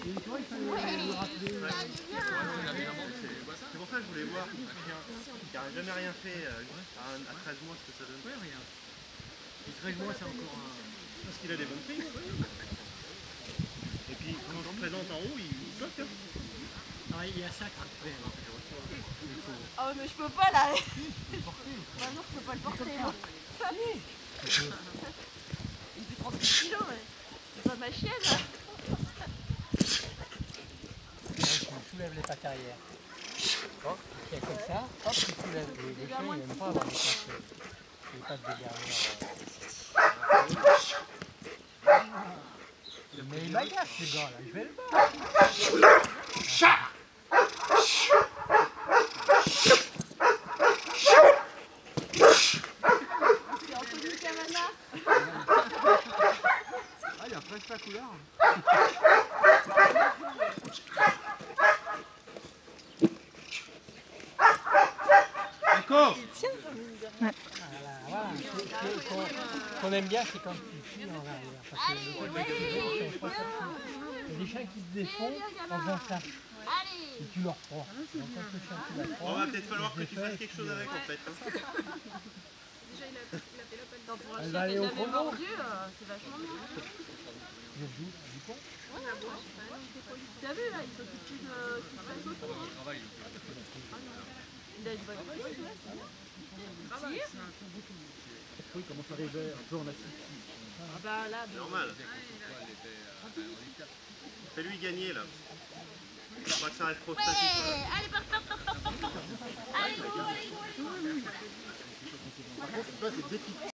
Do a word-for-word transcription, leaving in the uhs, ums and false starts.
toi, il fallait le rappeler. C'est pour ça que je voulais voir un chien qui n'a jamais rien fait à treize mois ce que ça donne. Ouais, rien. Et treize mois, c'est encore un... Parce qu'il a des bons prix. Et puis quand on se présente en haut, il bloque. Hein. Non, il y a ça quand même. Oh mais je peux pas là. Bah non, je peux pas le porter là. Il fait trente kilos, mais c'est pas ma chienne. Je soulève les pattes arrière. Hop, il y a comme ça, hop, tu soulèves. Les, les chiens, ils n'aiment pas avoir les pattes, les pattes de derrière. Mais il m'agace ce gars là, je vais le battre. C'est Anthony Cavana. Ah, il a presque la couleur. D'accord. Voilà, voilà. Ce qu'on aime bien, c'est quand tu fuis en arrière. Parce que le col de il y a des chiens qui se défont en faisant ça. Et tu leur prends. Donc quand le chien tu la prends, On va peut-être falloir que tu fasses quelque chose avec en fait. Hein. Attends, pour un Elle chien va aller qui au est jamais chrono. mordu, euh, c'est vachement bien. je joue du pont. T'as vu là, il s'occupe plus de tout ça autour. Hein. Il a une bonne police, ouais, c'est bien. Tire. Oui, il commence à arriver un peu en assise. Ah bah là, C'est normal. Fais-lui gagner là. Faut pas que ça reste trop statique. ouais. Allez, part, part, part, part, part, part. Allez, go, allez, go, allez, go. Par contre, là c'est dépiqué.